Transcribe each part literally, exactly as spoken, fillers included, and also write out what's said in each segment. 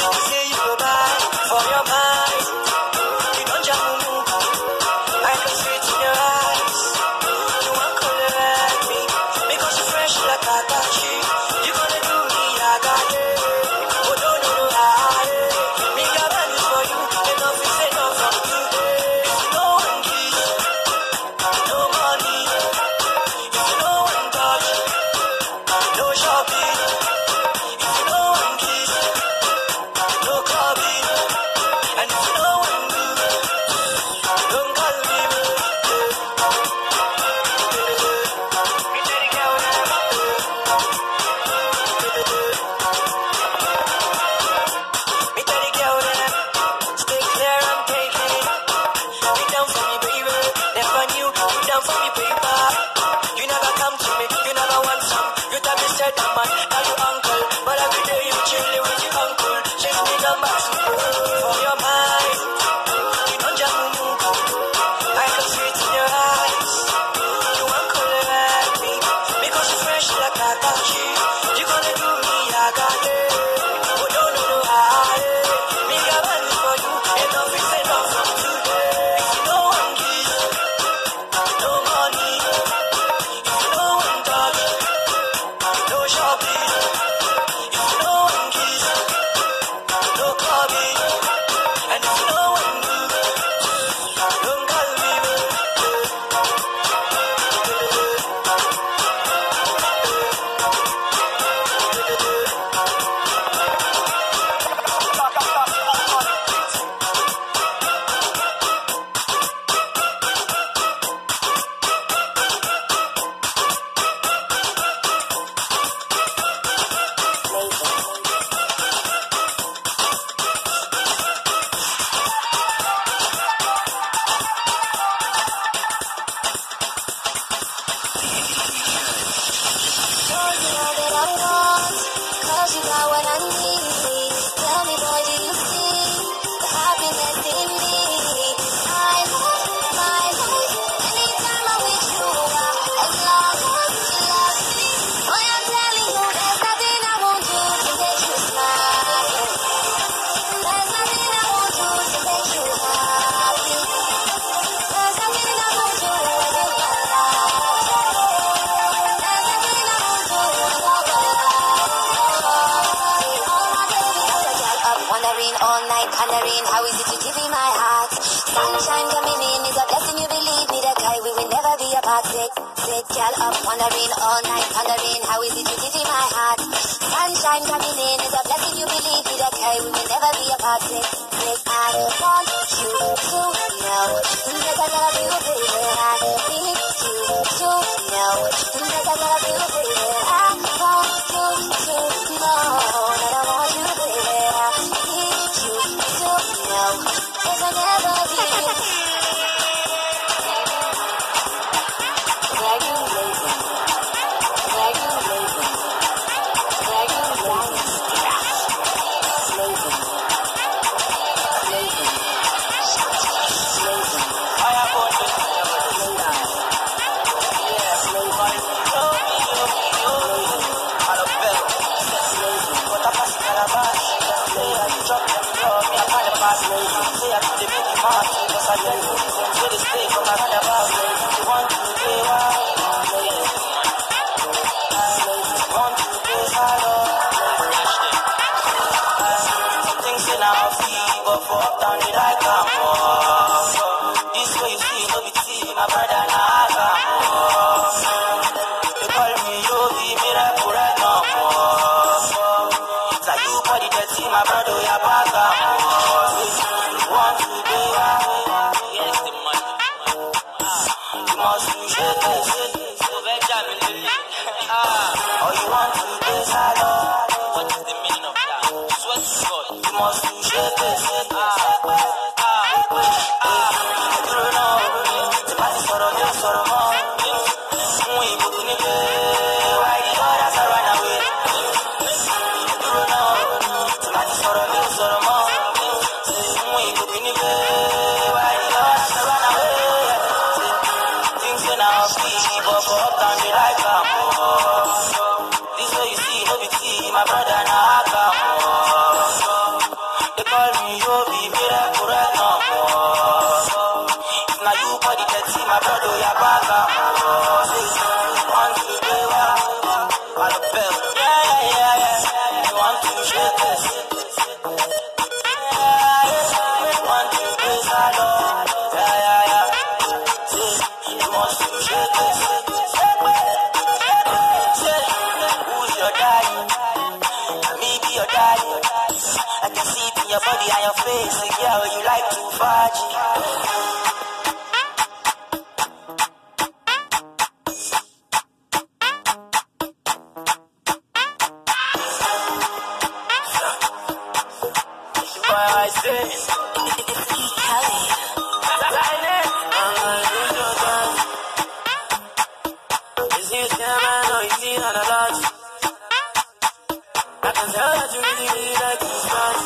say you go buy for your mind. You don't jam move. I can see it in your eyes. You want to let me because you're fresh like a tachi. You gonna do me, I got it. Oh no no no, I me got money for you. Enough is enough from today. If you know one kiss, no money. If you know one touch, no shopping. If you know one kiss, no clubbing. And if you know one move, don't call me. Me tell the girl now. Me tell the girl now. Stay clear, I'm taking it. You down for me, baby. Never knew you down for me, baby. You never come to me, you never want some. You tell me said that man, now you uncle. But every day you chillin' with your uncle. Change me number for your mind. You don't jam move. I can see it in your eyes. You want to let me because you're fresh like a tachi. You gonna do me, I got it. Oh no no no, I me got money for you. Enough is enough from today. If you know one kiss, no money. If you know one touch, no shopping. If you know one kiss, no clubbing. And if you know one move, don't call me. Cause you got what I need. Tell me, boy, do you see the happiness in me? I live my life anytime I'm with you. As long as you love me. Boy, I'm telling you, there's nothing I won't do to make you smile. There's nothing I won't do to make you happy. There's nothing I won't do when you got love. There's nothing I won't do when you got love. Wondering all night, pondering how is it to give me my heart. Sunshine coming in is a blessing, you believe me, that I we will never be apart. Sit, sit, girl up, wondering all night, pondering how is it to give me my heart. Sunshine coming in is a blessing, you believe me, that I we will never be apart. Sit, sit, I want you to know that I love you, baby. I need you to know that I love you, baby. I want you to know that I want you, baby. I need you to know that I never leave. Regulating, regulating, regulating, slaving, slaving, slaving, Fire for me. slaving, Yeah, slave on me. Yo, me, yo, me, yo. I love bell. But I pass it on a bash. Say I can drop them, yo. Me, I find a pass. Say I can make it mad. Because I tell you, say they stay from my kind of pass. You want to play wild. Want to play salon. Some things say now feel, but for uptown it I come on. This way you see, no be tea, my brother now I come on. They call me Yogi, miracle right now. It's like you body dirty, my brother, you're back up. You want to be wild? Yes, the money. You must be shaking, shaking, shaking. Or you want to be salon? What is the meaning of that? Swear to God. You must be shaking, shaking. I don't know. It's a party, sort of, sort of more. behind your face, girl, you like to faji. I say, it's Kelly. Is he a man or is he on a lot? I can tell that you really, really like this man.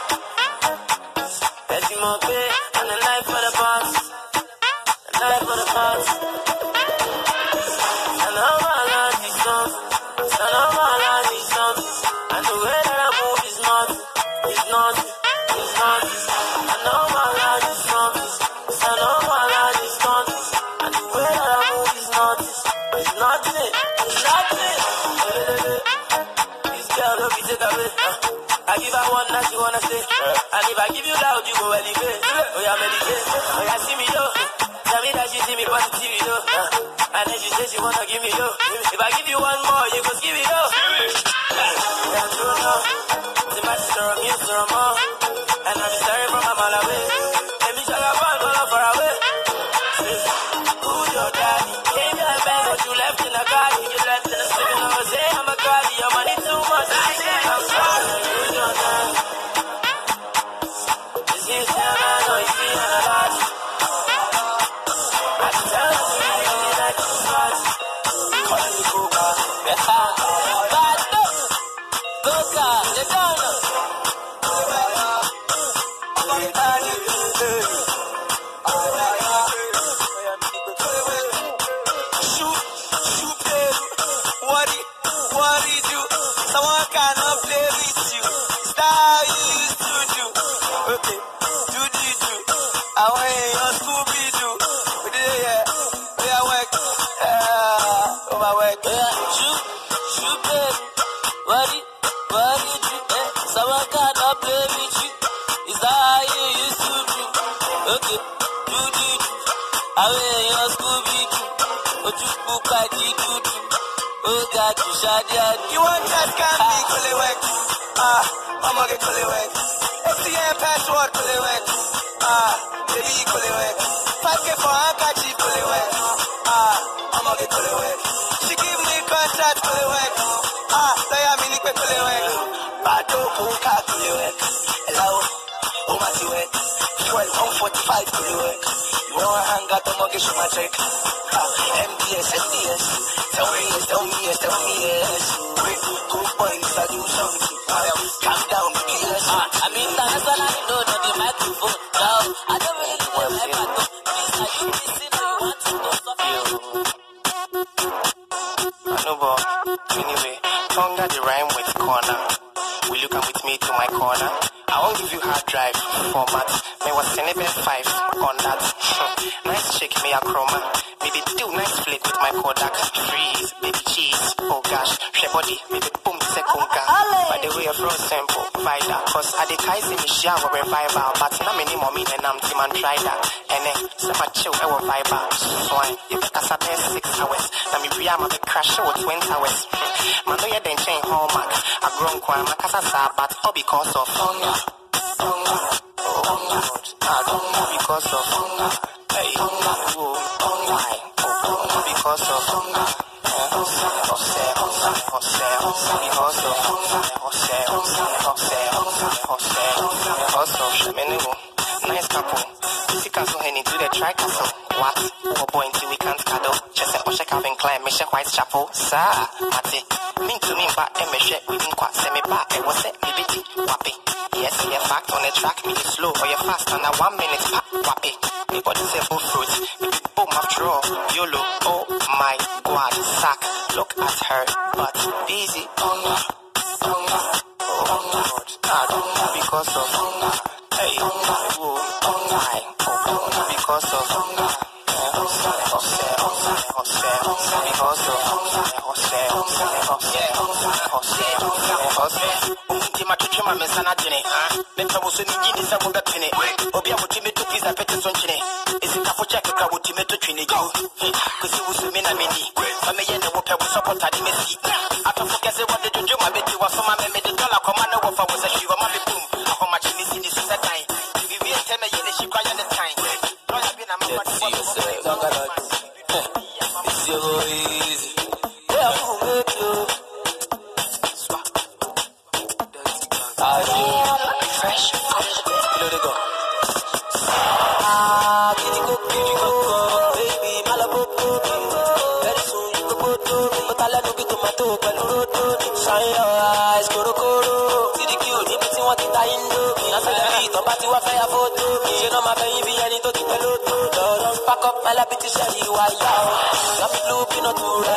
Let's see more pay and a life for the boss. A life for the boss. I know my love is songs. I know my love is songs. And the way that I move is not, is not. I know my life is something. I know my life is something. And the way that I move is not. It's nothing. It's nothing. This girl don't be take away. I give her one that she wanna stay. And if I give you loud, you go elevate. Oh yeah, meditate. Oh yeah, see me yo. Tell me that she see me positive yo. And then she say she wanna give me yo. If I give you one more, you go give me yo. Yeah, true no. See my sister on me, sister on more. And I'm sorry from a mile away. Let me shut up and go far away. Who's your daddy? Came to the bed, but you left in the garden. You left in the sleeping. I was saying I'm a god. Your money too much. I said I'm sorry. Who's your daddy? Is he a man or is he on a lot? I can tell you really like to fight. Call me Kuka. Bad no. Kuka, the donor. You want that candy, Kulewek? Ah, I'm gonna get Kulewek. S D M password, Kulewek. Ah, baby, Kulewek. five K for Ankachi, Kulewek. Ah, I'm gonna get Kulewek. She give me contract, Kulewek. Ah, Saya Minikwe, Kulewek. Bado Kuka, Kulewek. Hello, Omasiwek. Fuel one forty-five, Kulewek. You want to hang out, I'm gonna get you my check. Ah, M D S, M D S. Tell me yes, tell me yes, tell me yes. Wait, good boys, I do something. Calm down, be less. Uh, I mean, that's all I know, not the microphone. No, I don't really need a microphone. Please, are you listening? I want to know something. I know, but anyway, Tonga the rhyme with corner. Will you come with me to my corner? I won't give you hard drive format. May was Senebe five on that. Nice chick, me a chroma. Maybe do nice flick with my Kodak. Freeze, baby cheese. Oh gosh, she body, maybe boom, sekunga. By the way, of road sample, Vida. Cause I the Kaisi Michelle revival. But not many more me and I'm team and try that. And then, some chill, I will vibe. Swine, you think I said six hours. Now me be I'm a crash show twenty hours. Man, no, you didn't change hallmark. I grown quite my casa, but all because of hunger. Hunger, oh, hunger. I don't know because of hunger. Hey, hunger, oh, hunger. Oh, because of hunger. Because of hunger. Because of hunger. Nice couple. This castle heading to the tri castle. What? Oh boy, until we can't cuddle. Just a push a Calvin Klein, Michelle Whitechapel. Sir, Mati. Mean to me, but and Michelle, we didn't quite send me back. It was it, maybe wappy. Yes, you're fact on the track, me slow or you're fast on a one minute pop, wappy. Me body say full fruit. Maybe boom after all. YOLO, oh my god, sack. Look at her, but busy. Hunger, hunger, oh god. I don't know because of hunger. Hey, hunger, oh, hunger, oh, because of hunger. Because of lẹ́nu bí tomato pẹ̀lú rodo. Shine your eyes, korokoro. Sídìkì ò níbi tí wọ́n ti ta Indomie. Lásìlẹ̀ bí ìtàn bá ti wá fẹ́ ya fótó. Ṣé náà máa fẹ́yìn bí ẹni tó ti pẹ́ lóto. Lọ́rọ̀ pack up my life ti ṣe ìwà ìyá o. Got me blue peanut to red.